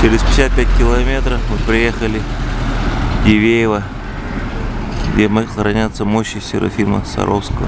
Через 55 километров мы приехали в Дивеево, где хранятся мощи Серафима Саровского.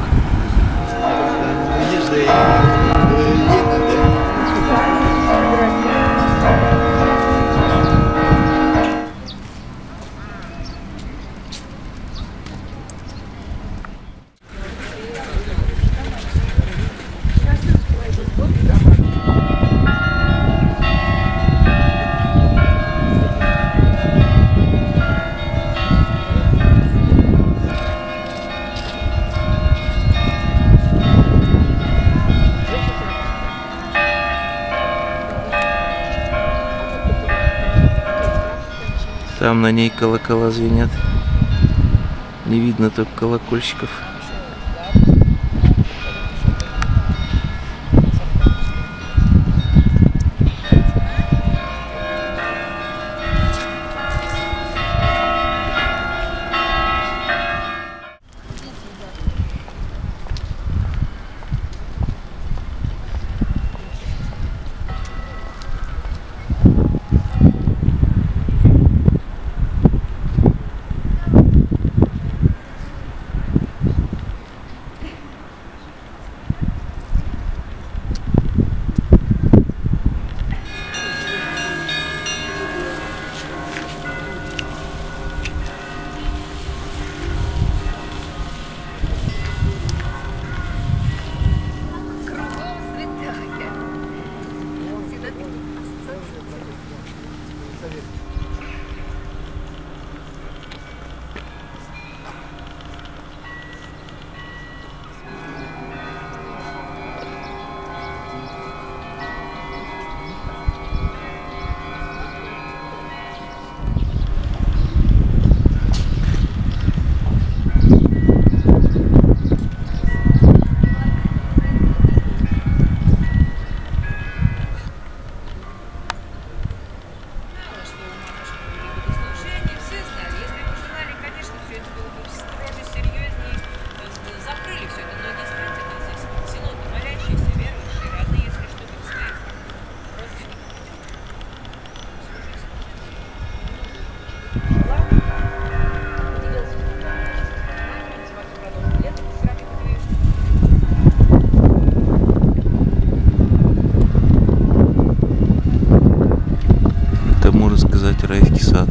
Там на ней колокола звенят. Не видно только колокольчиков. Райский сад.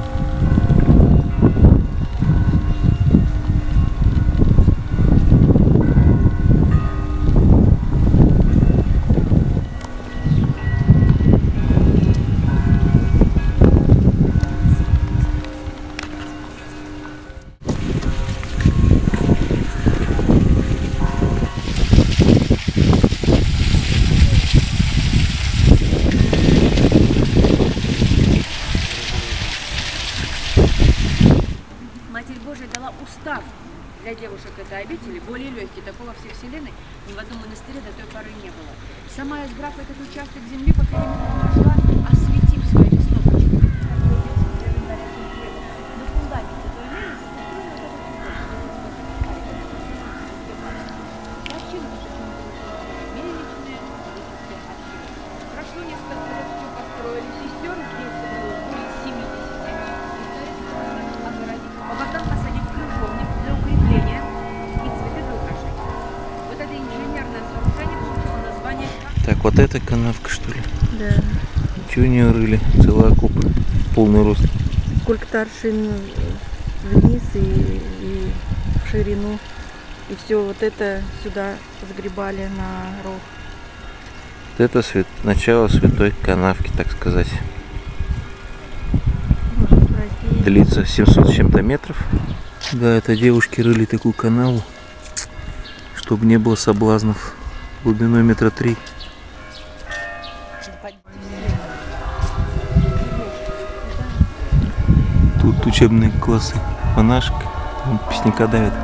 Устав для девушек этой обители более легкий. Такого во всей вселенной ни в одном монастыре до той поры не было. Сама избрав этот участок земли, по периметру пошла, осветив своими снопочками. На фундаменте той мельницы прошло несколько лет, все построили, сестер здесь было более 70. А потом посадить крыжовник для укрепления и цветы для украшения. Вот это инженерное сооружение получило название. Так, вот эта канавка, что ли? Да. Ничего не рыли, целый окоп, полный рост. Сколько-то аршин вниз и в ширину. И все вот это сюда сгребали на ров. Вот это начало святой канавки, так сказать. Длится 700 с чем-то метров. Да, это девушки рыли такую канаву, чтобы не было соблазнов, глубиной 3 метра. Тут учебные классы монашек, песняка давят.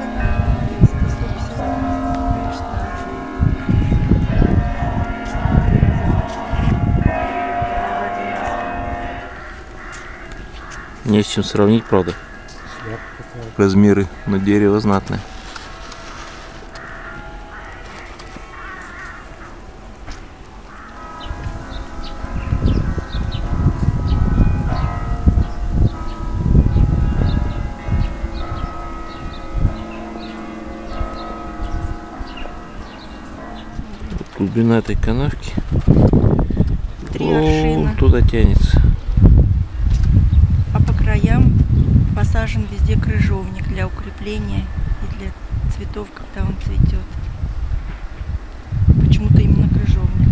Не с чем сравнить, правда. Размеры, но дерево знатное. глубина этой канавки 3 аршина. туда тянется. А по краям посажен везде крыжовник для укрепления и для цветов, когда он цветет. Почему-то именно крыжовник.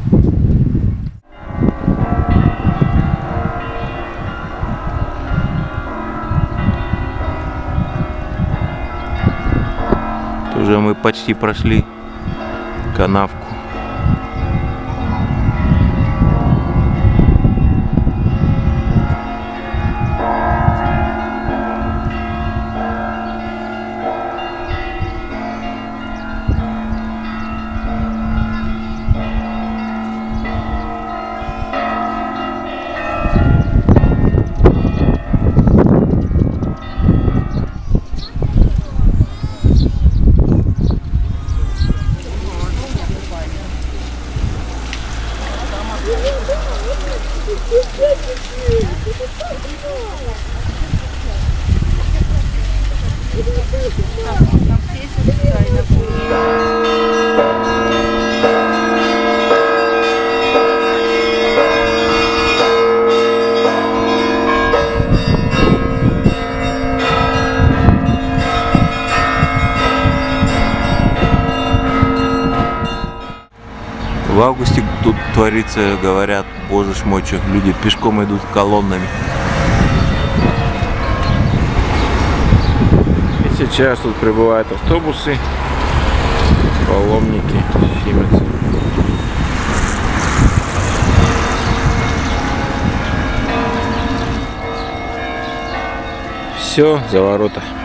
Уже мы почти прошли канавку. В августе тут творится, говорят, боже ж мой, что люди пешком идут колоннами. И сейчас тут прибывают автобусы, паломники Siemens. Все, за ворота.